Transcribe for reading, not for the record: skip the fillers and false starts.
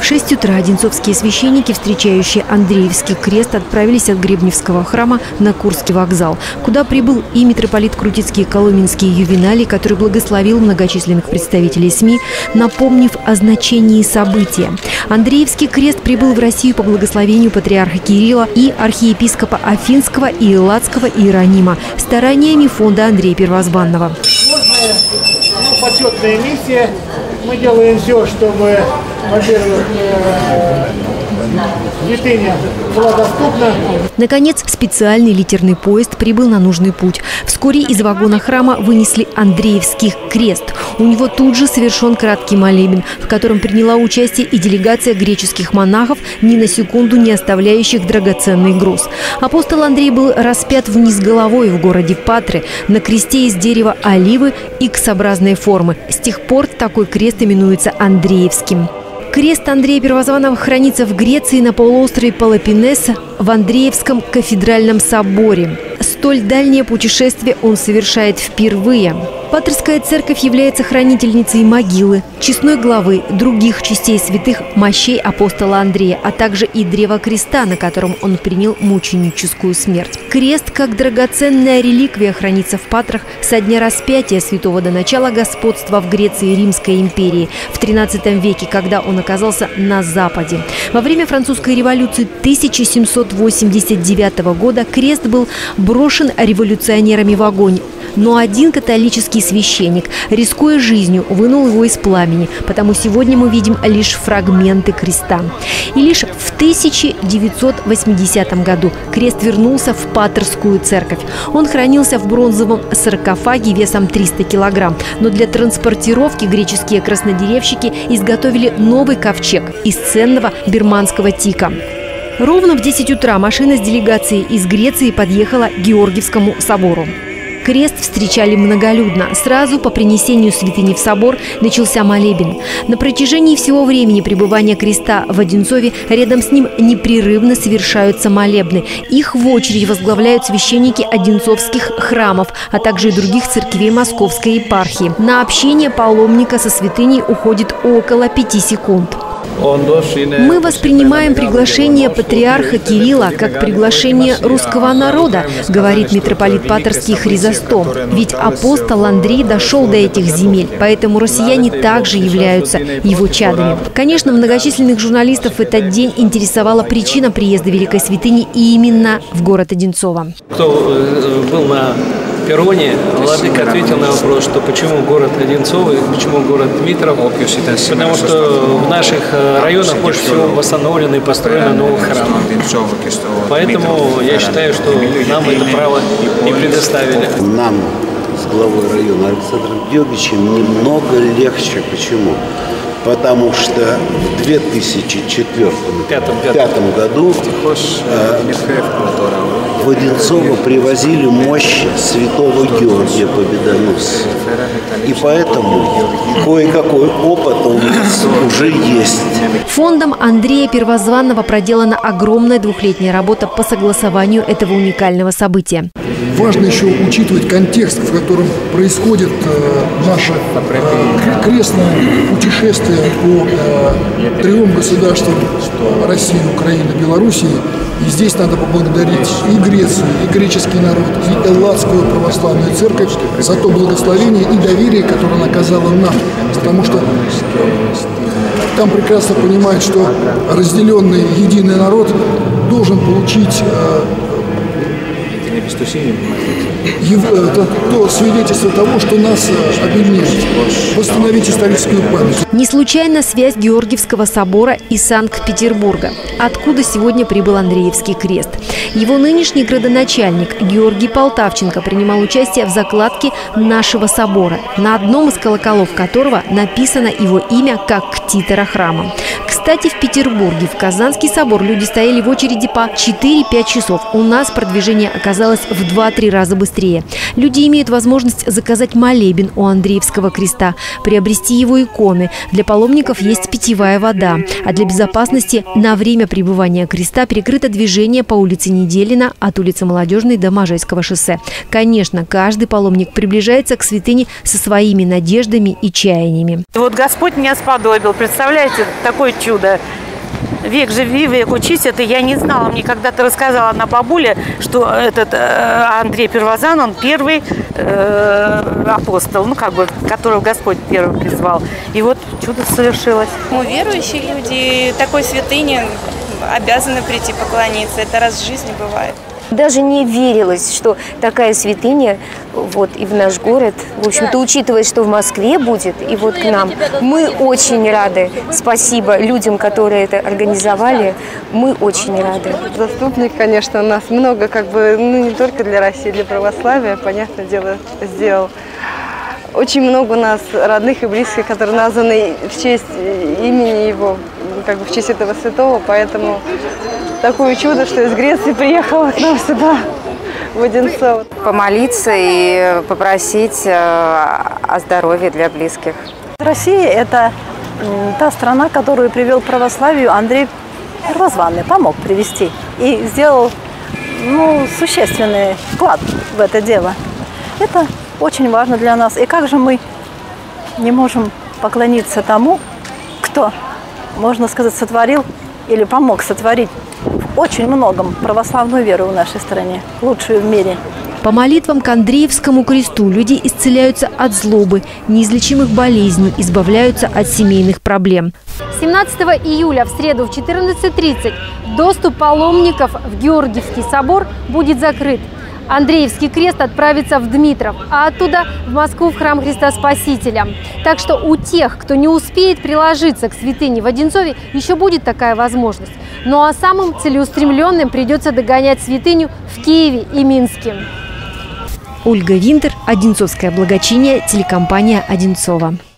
В 6 утра одинцовские священники, встречающие Андреевский крест, отправились от Гребневского храма на Курский вокзал, куда прибыл и митрополит Крутицкий и Коломенский Ювеналий, который благословил многочисленных представителей СМИ, напомнив о значении события. Андреевский крест прибыл в Россию по благословению патриарха Кирилла и архиепископа Афинского и Элладского Иеронима стараниями фонда Андрея Первозванного. Сложная, почетная миссия. Мы делаем все, чтобы, во-первых, святыня была доступна. Наконец, специальный литерный поезд прибыл на нужный путь. Вскоре из вагона храма вынесли Андреевский крест. У него тут же совершен краткий молебен, в котором приняла участие и делегация греческих монахов, ни на секунду не оставляющих драгоценный груз. Апостол Андрей был распят вниз головой в городе Патры на кресте из дерева оливы иксообразной формы. С тех пор такой крест именуется Андреевским. Крест Андрея Первозванного хранится в Греции на полуострове Пелопоннеса в Андреевском кафедральном соборе. Столь дальнее путешествие он совершает впервые. Патрская церковь является хранительницей могилы, честной главы, других частей святых мощей апостола Андрея, а также и древа креста, на котором он принял мученическую смерть. Крест, как драгоценная реликвия, хранится в Патрах со дня распятия святого до начала господства в Греции Римской империи в XIII веке, когда он оказался на Западе. Во время французской революции 1789 года крест был брошен революционерами в огонь. Но один католический священник, рискуя жизнью, вынул его из пламени, потому сегодня мы видим лишь фрагменты креста. И лишь в 1980 году крест вернулся в Патрскую церковь. Он хранился в бронзовом саркофаге весом 300 килограмм. Но для транспортировки греческие краснодеревщики изготовили новый ковчег из ценного бирманского тика. Ровно в 10 утра машина с делегацией из Греции подъехала к Георгиевскому собору. Крест встречали многолюдно. Сразу по принесению святыни в собор начался молебен. На протяжении всего времени пребывания креста в Одинцове рядом с ним непрерывно совершаются молебны. Их в очередь возглавляют священники одинцовских храмов, а также и других церквей Московской епархии. На общение паломника со святыней уходит около 5 секунд. Мы воспринимаем приглашение патриарха Кирилла как приглашение русского народа, говорит митрополит Патрский Хризостом. Ведь апостол Андрей дошел до этих земель, поэтому россияне также являются его чадами. Конечно, многочисленных журналистов в этот день интересовала причина приезда Великой Святыни именно в город Одинцово. Кто был на перроне, владыка ответил на вопрос, что почему город Одинцово, почему город Дмитров, потому что в наших районах больше всего восстановлены и построены новые храмы. Поэтому я считаю, что нам это право и предоставили. Нам с главой района Александром Георгиевичем немного легче. Почему? Потому что в 2005 году в Одинцово привозили мощь святого Георгия Победоносца. И поэтому кое-какой опыт у нас уже есть. Фондом Андрея Первозванного проделана огромная двухлетняя работа по согласованию этого уникального события. Важно еще учитывать контекст, в котором происходит наше крестное путешествие по 3 государствам России, Украины, Белоруссии. И здесь надо поблагодарить и Грецию, и греческий народ, и Элладскую православную церковь за то благословение и доверие, которое она оказала нам. Потому что там прекрасно понимают, что разделенный единый народ должен получить то свидетельство того, что нас объединяет, восстановить историческую память. Не случайно связь Георгиевского собора и Санкт-Петербурга, откуда сегодня прибыл Андреевский крест. Его нынешний градоначальник Георгий Полтавченко принимал участие в закладке нашего собора, на одном из колоколов которого написано его имя как титора храма. Кстати, в Петербурге, в Казанский собор люди стояли в очереди по 4-5 часов. У нас продвижение оказалось в 2-3 раза быстрее. Люди имеют возможность заказать молебен у Андреевского креста, приобрести его иконы. Для паломников есть питьевая вода. А для безопасности на время пребывания креста перекрыто движение по улице Неделина от улицы Молодежной до Можайского шоссе. Конечно, каждый паломник приближается к святыне со своими надеждами и чаяниями. Вот Господь меня сподобил. Представляете, такое чудо. чудо. Век живи, век учись. Это я не знала. Мне когда-то рассказала одна бабуля, что этот Андрей Первозан, он первый апостол, ну как бы, которого Господь первым призвал. И вот чудо совершилось. Мы верующие люди, такой святыне обязаны прийти поклониться. Это раз в жизни бывает. Даже не верилось, что такая святыня вот и в наш город. В общем-то, учитывая, что в Москве будет, и вот к нам. Мы очень рады. Спасибо людям, которые это организовали. Мы очень рады. Заступник, конечно, у нас много, как бы, ну не только для России, для православия, понятное дело, сделал. Очень много у нас родных и близких, которые названы в честь имени его, как бы в честь этого святого, поэтому такое чудо, что из Греции приехала к нам сюда, в Одинцово. Помолиться и попросить о здоровье для близких. Россия – это та страна, которую привел к православию Андрей Первозванный, помог привести и сделал существенный вклад в это дело. Это очень важно для нас. И как же мы не можем поклониться тому, кто, можно сказать, сотворил или помог сотворить в очень многом православную веру в нашей стране, лучшую в мире. По молитвам к Андреевскому кресту люди исцеляются от злобы, неизлечимых болезней, избавляются от семейных проблем. 17 июля в среду в 14:30 доступ паломников в Георгиевский собор будет закрыт. Андреевский крест отправится в Дмитров, а оттуда в Москву в храм Христа Спасителя. Так что у тех, кто не успеет приложиться к святыне в Одинцове, еще будет такая возможность. Ну а самым целеустремленным придется догонять святыню в Киеве и Минске. Ольга Винтер, Одинцовское благочиние, телекомпания «Одинцово».